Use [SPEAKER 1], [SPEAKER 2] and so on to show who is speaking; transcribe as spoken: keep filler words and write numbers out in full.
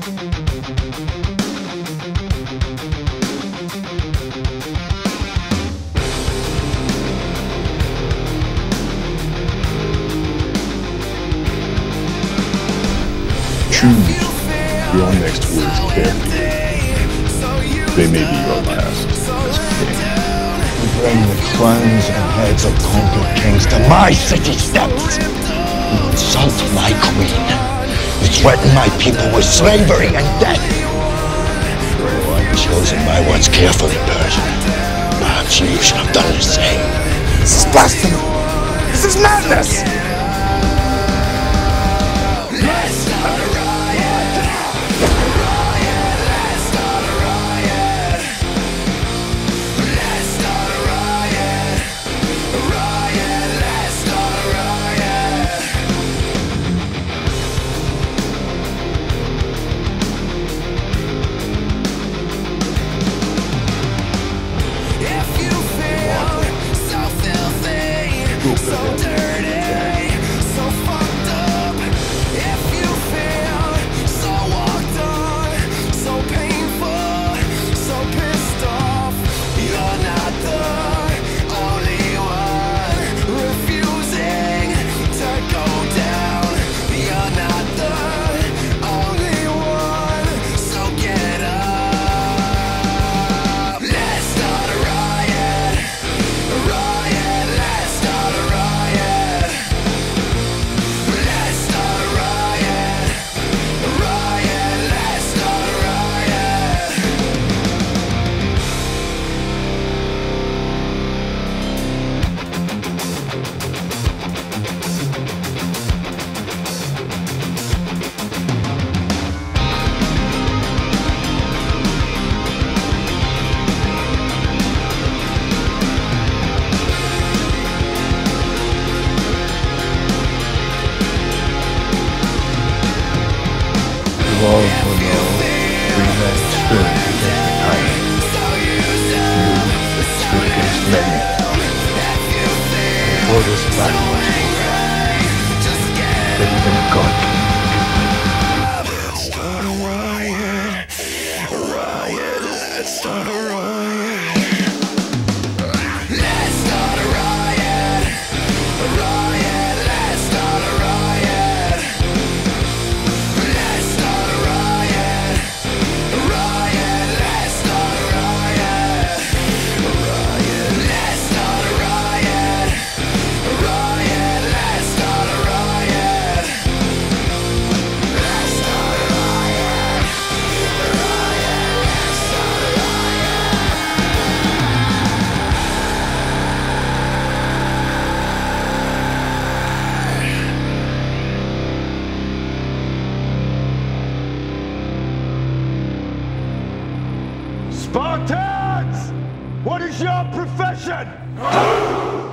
[SPEAKER 1] Choose your next words carefully. They may be your last as king.
[SPEAKER 2] You bring the crowns and heads of conquered kings to my city steps. You insult my queen. You threaten my people with slavery and death. Oh, I've chosen my words carefully, Persian. Perhaps you should have done the same.
[SPEAKER 3] This is blasphemy. This is madness.
[SPEAKER 1] So dirty, so fucked up. If you feel so walked on, so painful, so pissed off, you're not the only one refusing to go down. You're not the only one, so get up. Let's start a riot, a riot, let's start a riot. Let's start a riot, a riot, let's start a riot.
[SPEAKER 2] Love will know three men stood against the tyrant. You stood against many. Before this battle was over, that even a god can
[SPEAKER 1] Let's start a riot, a riot, let's start a riot. Let's start a riot, a riot, let's start a riot. Let's start a riot, a riot, let's start a riot. A riot, let's start a riot, a riot, let's start a riot. Let's start a riot, a riot, let's start a riot.
[SPEAKER 3] Spartans! What is your profession?